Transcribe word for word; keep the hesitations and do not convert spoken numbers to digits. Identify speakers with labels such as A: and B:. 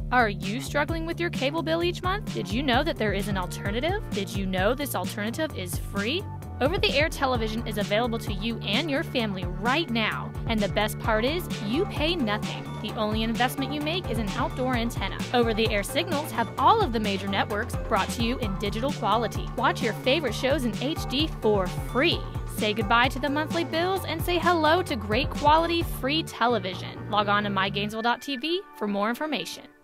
A: Are you struggling with your cable bill each month? Did you know that there is an alternative? Did you know this alternative is free? Over-the-air television is available to you and your family right now. And the best part is, you pay nothing. The only investment you make is an outdoor antenna. Over-the-air signals have all of the major networks brought to you in digital quality. Watch your favorite shows in H D for free. Say goodbye to the monthly bills and say hello to great quality free television. Log on to my gainesville dot t v for more information.